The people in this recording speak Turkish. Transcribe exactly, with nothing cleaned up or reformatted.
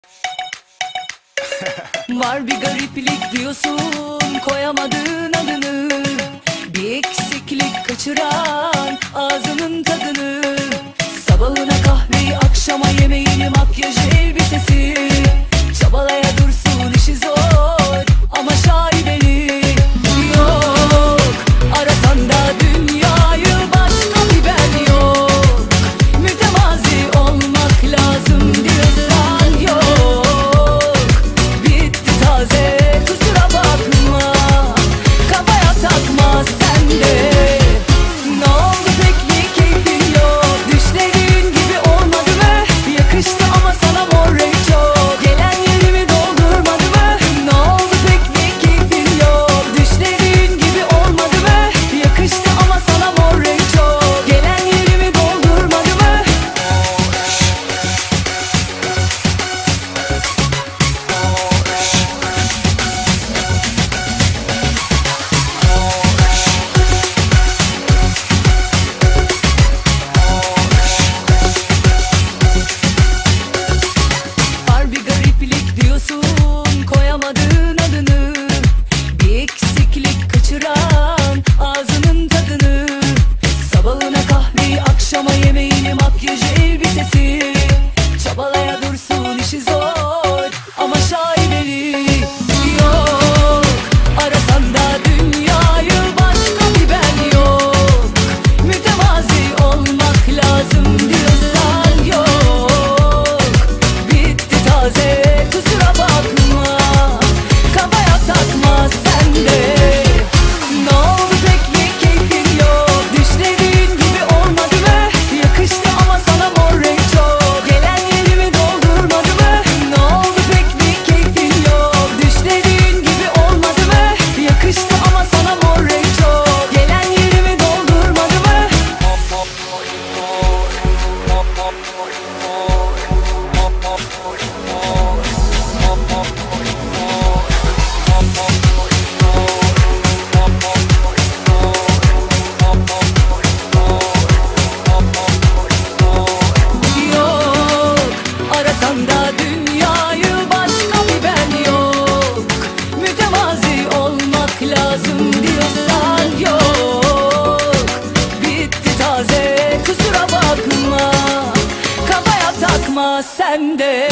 Var bir gariplik diyorsun, koyamadığın adını. Bir eksiklik kaçıran ağzının tadını. Sabahına kahveyi, akşama yemeğini, makyajı, elbisesi. Çabalaya dursun işi zor ama şaibeli. Yok arasan da dünyayı, başka bir ben yok. Mütevazi olmak lazım diyorsan yok. Bitti taze, kusura bakma, kafaya takma sen de. Ne oldu pek, niye keyfin yok? Düşlediğin gibi olmadı mı? Yakıştı ama sana mor renk çok. Gelen yerimi doldurmadı mı? Ne oldu pek, niye keyfin yok? Düşlediğin gibi olmadı mı? Yakıştı ama sana mor renk çok. Gelen yerimi doldurmadı mı? Var bir gariplik diyorsun, koyamadığın adını. Bir eksiklik kaçıran ağzının tadını. Sabahına kahveyi, akşama yemeğini, makyajı, elbisesi. Çabalaya dursun işi zor ama şaibeli. Yok arasan da dünyayı, başka bir ben yok. Mütevazi olmak lazım diyorsan yok. Bitti taze, kusura bakma, kafaya takma sen de. Ne oldu pek, niye keyfin yok? Düşlediğin gibi olmadı mı? Yakıştı ama sana mor renk çok. Gelen yerimi doldurmadı mı? Ne oldu pek, niye keyfin yok? Düşlediğin gibi olmadı mı? Yakıştı ama sana mor renk çok. Gelen yerimi doldurmadı mı? Yok arasan da dünyayı, başka bir ben yok. Mütevazi olmak lazım diyorsan yok. Bitti taze, kusura bakma, kafaya takma sen de.